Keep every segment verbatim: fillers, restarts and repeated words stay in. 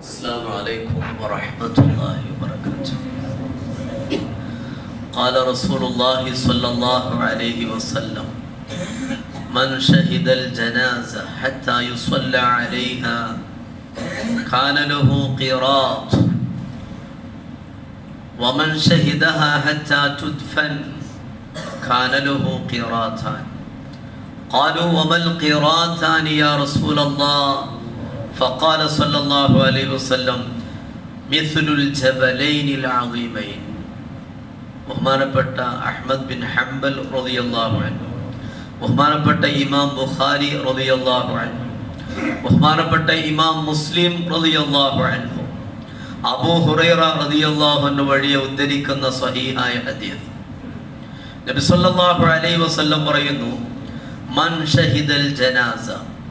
السلام عليكم ورحمة الله وبركاته. قال رسول الله صلى الله عليه وسلم: من شهد الجنازة حتى يصلى عليها كان له قيراط، ومن شهدها حتى تدفن كان له قيراطان. قالوا: وما القيراطان يا رسول الله؟ فقال صلى الله عليه وسلم: مثل الجبلين العظيمين. ബഹുമാനപ്പെട്ട Ahmad bin Hanbal റളിയല്ലാഹു അൻഹു, ബഹുമാനപ്പെട്ട ഇമാം ബുഖാരി റളിയല്ലാഹു അൻഹു, ബഹുമാനപ്പെട്ട ഇമാം മുസ്ലിം റളിയല്ലാഹു അൻഹു, അബൂ ഹുറൈറ റളിയല്ലാഹു അൻഹു വഴിയെ ഉദ്ധരിക്കുന്ന സ്വഹീഹായ ഹദീസ്. നബി സല്ലല്ലാഹു അലൈഹി വസല്ലം പറയുന്നു: മൻ ഷഹിദൽ ജനാസ,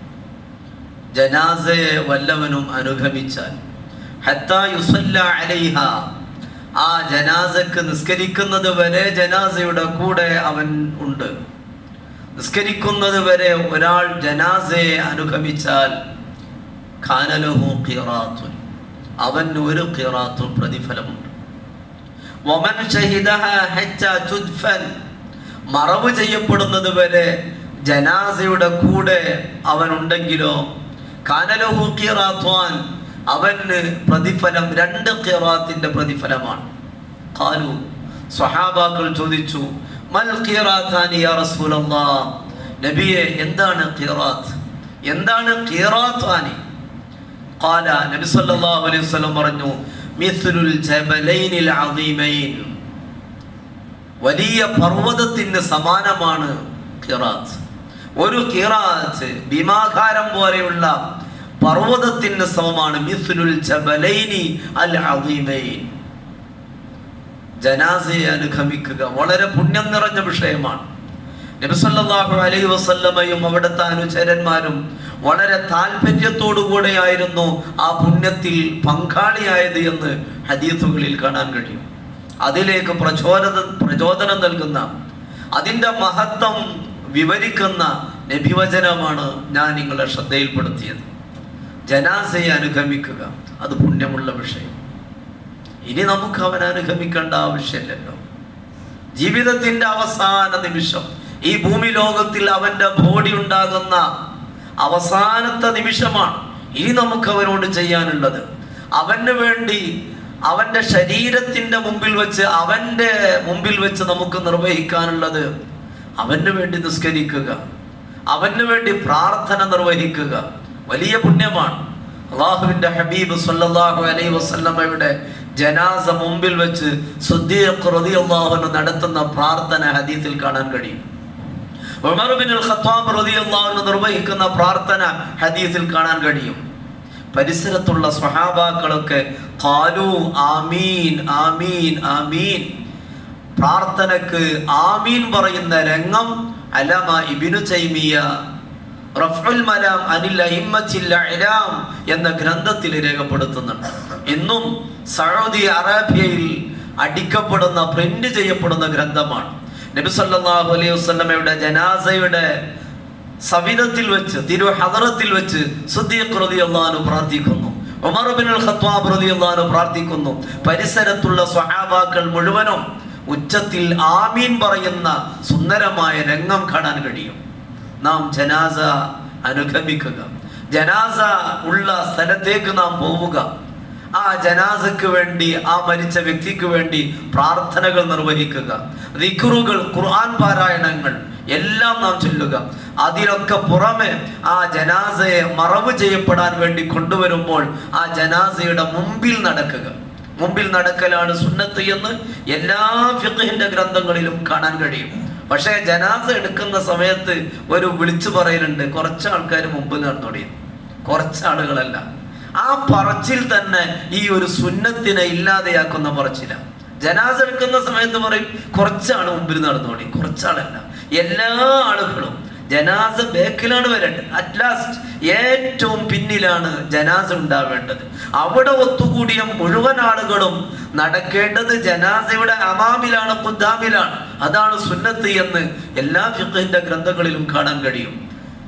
ജനാസയെ വല്ലവനും അനുഗമിച്ചാൽ, ഹത്താ യുസല്ല അലൈഹ, ആ ജനാസക്ക് നിസ്കരിക്കുന്നത് വരെ ജനാസയുടെ കൂടെ അവൻ ഉണ്ട്. നിസ്കരിക്കുന്നത് വരെ ഒരാൾ ജനാസയെ അനുഗമിച്ചാൽ ഖാനലഹു ഖിറാത്തുൻ, അവന് ഒരു ഖിറാത്തുൻ പ്രതിഫലമുണ്ട്. വമൻ ഷഹിദഹ ഹത്താ തുദ്ഫൻ, മറവ് ചെയ്യപ്പെടുന്നത് വരെ ജനാസയുടെ കൂടെ അവൻ ഉണ്ടെങ്കിലോ ഖാനലഹു ഖിറാത്വാൻ, അവന് പ്രതിഫലം രണ്ട് ഖിറാത്തിന്റെ പ്രതിഫലമാണ്. ഖാലു, സ്വഹാബാക്കൾ ചോദിച്ചു: മൽ ഖിറാത്താനി യാ റസൂലല്ലാഹ്, നബിയെ എന്താണ് ഖിറാത്ത്, എന്താണ് ഖിറാത്താനി? ഖാല, നബി സല്ലല്ലാഹു അലൈഹി വസല്ലം പറഞ്ഞു: മിസ്ലുൽ ജബലൈനിൽ അദീമൈൻ, വലിയ പർവ്വതത്തിന് സമാനമാണ് ഖിറാത്ത്. ഒരു ഖിറാത്ത് ഭീമാകാരം പോലെയുള്ള പർവ്വതത്തിന് സമമാണ്. മിസ്ലുൽ ജബലൈനി അൽ അദീമൈൻ. ജനാസയെ അനുഗമിക്കുക വളരെ പുണ്യം നിറഞ്ഞ വിഷയമാണ്. നബി സല്ലല്ലാഹു അലൈഹി വസല്ലമയും അവിടുത്തെ അനുചരന്മാരും വളരെ താല്പര്യത്തോടു കൂടെയായിരുന്നു ആ പുണ്യത്തിൽ പങ്കാളിയായത് എന്ന് ഹദീസുകളിൽ കാണാൻ കഴിയും. അതിലേക്ക് പ്രചോദന പ്രചോദനം നൽകുന്ന, അതിൻ്റെ മഹത്വം വിവരിക്കുന്ന നബിവചനമാണ് ഞാൻ നിങ്ങളെ ശ്രദ്ധയിൽപ്പെടുത്തിയത്. ജനാസയെ അനുഗമിക്കുക, അത് പുണ്യമുള്ള വിഷയം. ഇനി നമുക്ക് അവനെ അനുഗമിക്കേണ്ട ആവശ്യമില്ലല്ലോ. ജീവിതത്തിന്റെ അവസാന നിമിഷം, ഈ ഭൂമി ലോകത്തിൽ അവന്റെ ബോഡി ഉണ്ടാകുന്ന അവസാനത്തെ നിമിഷമാണ്. ഇനി നമുക്ക് അവനോട് ചെയ്യാനുള്ളത്, അവന് വേണ്ടി അവന്റെ ശരീരത്തിന്റെ മുമ്പിൽ വെച്ച് അവന്റെ മുമ്പിൽ വെച്ച് നമുക്ക് നിർവഹിക്കാനുള്ളത്, അവന് വേണ്ടി നിസ്കരിക്കുക, അവന് വേണ്ടി പ്രാർത്ഥന നിർവഹിക്കുക. വലിയ പുണ്യമാണ്. അല്ലാഹുവിന്റെ ഹബീബ് സല്ലല്ലാഹു അലൈഹി വസല്ലമയുടെ ജനാസ മുമ്പിൽ വെച്ച് സിദ്ദീഖ് റളിയല്ലാഹു അൻഹു നടത്തുന്ന പ്രാർത്ഥന ഹദീസിൽ കാണാൻ കഴിയും. ഉമർ ഇബ്നുൽ ഖത്താബ് റളിയല്ലാഹു അൻഹു നിർവഹിക്കുന്ന പ്രാർത്ഥന ഹദീസിൽ കാണാൻ കഴിയും. പരിസരത്തുള്ള സ്വഹാബാക്കളൊക്കെ ഖാലു ആമീൻ ആമീൻ ആമീൻ, പ്രാർത്ഥനക്ക് ആമീൻ പറയുന്ന രംഗം അലമ ഇബ്നു തൈമിയ റഫ്ഉൽ മലാം അനിൽ അഇമ്മത്തിൽ അഅ്ലാം എന്ന ഗ്രന്ഥത്തിൽ രേഖപ്പെടുത്തുന്നുണ്ട്. ഇന്നും സൗദി അറേബ്യയിൽ അടിക്കപ്പെടുന്ന, പ്രിന്റ് ചെയ്യപ്പെടുന്ന ഗ്രന്ഥമാണ്. നബി സല്ലല്ലാഹു അലൈഹി വസല്ലമയുടെ ജനാസയുടെ സവിധത്തിൽ വെച്ച്, തിരു ഹദറത്തിൽ വെച്ച് സിദ്ദീഖ് റളിയല്ലാഹു അൻഹു പ്രാർത്ഥിക്കുന്നു, ഉമർ ഇബ്നുൽ ഖത്താബ് റളിയല്ലാഹു അൻഹു പ്രാർത്ഥിക്കുന്നു. പരിസരത്തുള്ള സ്വഹാബാക്കൾ മുഴുവനും ഉച്ചത്തിൽ ആമീൻ പറയുന്ന സുന്ദരമായ രംഗം കാണാൻ കഴിയും. നാം ജനാസ അനുഗമിക്കുക, ജനാസ ഉള്ള സ്ഥലത്തേക്ക് നാം പോവുക, ആ ജനാസക്ക് വേണ്ടി, ആ മരിച്ച വ്യക്തിക്ക് വേണ്ടി പ്രാർത്ഥനകൾ നിർവഹിക്കുക, ദിക്റുകൾ, ഖുർആൻ പാരായണങ്ങൾ എല്ലാം നാം ചൊല്ലുക. അതിലൊക്കെ പുറമെ ആ ജനാസയെ മറവ് ചെയ്യപ്പെടാൻ വേണ്ടി കൊണ്ടുവരുമ്പോൾ ആ ജനാസയുടെ മുമ്പിൽ നടക്കുക. മുമ്പിൽ നടക്കലാണ് സുന്നത്ത് എന്ന് എല്ലാ ഫിഖ്ഹിന്റെ ഗ്രന്ഥങ്ങളിലും കാണാൻ കഴിയും. പക്ഷേ ജനാസ എടുക്കുന്ന സമയത്ത് ഒരു വിളിച്ചു പറയലുണ്ട്: കുറച്ച് ആൾക്കാർ മുമ്പ് നടന്നോടി, കുറച്ചാളുകളല്ല. ആ പറച്ചിൽ തന്നെ ഈ ഒരു സുന്നത്തിനെ ഇല്ലാതെയാക്കുന്ന പറച്ചിലാണ്. ജനാസ എടുക്കുന്ന സമയത്ത് പറയും കുറച്ചാണ് മുമ്പിൽ നടന്നോടി, കുറച്ചാളല്ല, എല്ലാ ആളുകളും. ജനാസ ബേക്കിലാണ് വരേണ്ടത്. അറ്റ് ലാസ്റ്റ് ഏറ്റവും പിന്നിലാണ് ജനാസ ഉണ്ടാവേണ്ടത്. അവിടെ ഒത്തുകൂടിയ മുഴുവൻ ആളുകളും നടക്കേണ്ടത് ജനാസയുടെ അമാമിലാണ്, ഖുദ്ദാമിലാണ്. അതാണ് സുന്നത്ത് എന്ന് എല്ലാ ഫിഖ്ഹിന്റെ ഗ്രന്ഥങ്ങളിലും കാണാൻ കഴിയും.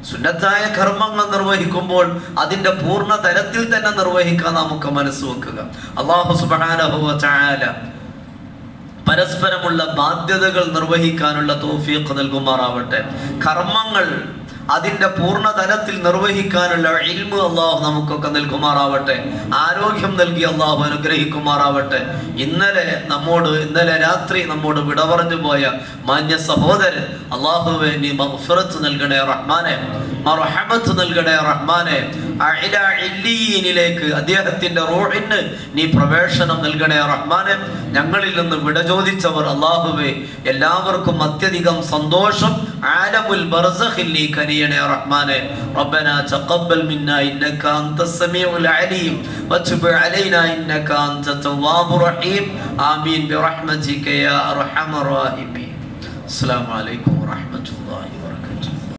സുന്നത്തായ കർമ്മങ്ങൾ നിർവഹിക്കുമ്പോൾ അതിന്റെ പൂർണ്ണ തരത്തിൽ തന്നെ നിർവഹിക്കാൻ നമുക്ക് മനസ്സ് വെക്കുക. അല്ലാഹു സുബ്ഹാനഹു വ തആല പരസ്പരമുള്ള ബാധ്യതകൾ നിർവഹിക്കാനുള്ള തൗഫീഖ് നൽകുമാറാവട്ടെ. കർമ്മങ്ങൾ അതിന്റെ പൂർണ്ണ തലത്തിൽ നിർവഹിക്കാനുള്ള ഇൽമു അള്ളാഹു നമുക്കൊക്കെ നൽകുമാറാവട്ടെ. ആരോഗ്യം നൽകി അള്ളാഹു അനുഗ്രഹിക്കുമാറാവട്ടെ. ഇന്നലെ നമ്മോട് ഇന്നലെ രാത്രി നമ്മോട് വിട പറഞ്ഞു പോയ മാന്യ സഹോദരൻ, അള്ളാഹുവേ നീ മഗ്ഫിറത്ത് നൽകണേ റഹ്മാനെ, മർഹമത്ത് നൽകണേ റഹ്മാനെ. അഅ്ല ഇല്ലീനിലേക്ക് അദ്ദേഹത്തിന്റെ റൂഹിന് നീ പ്രവേശനം നൽകണേ റഹ്മാനെ. ഞങ്ങളിൽ നിന്ന് വിട ചോദിച്ചവർ അള്ളാഹുവേ എല്ലാവർക്കും അത്യധികം സന്തോഷം ആലമുൽ ബർസഖിൽ നീ കനിയണേ റഹ്മാനെ. റബ്ബനാ തഖബ്ബൽ മിന്നാ ഇന്നക അൻതസ് സമീഉൽ അലീം വതുബ് അലൈനാ ഇന്നക അൻത തവ്വാബുർ റഹീം. ആമീൻ ബിറഹ്മതിക യാ അർഹമർ റഹീമീൻ. അസ്സലാമു അലൈക്കും.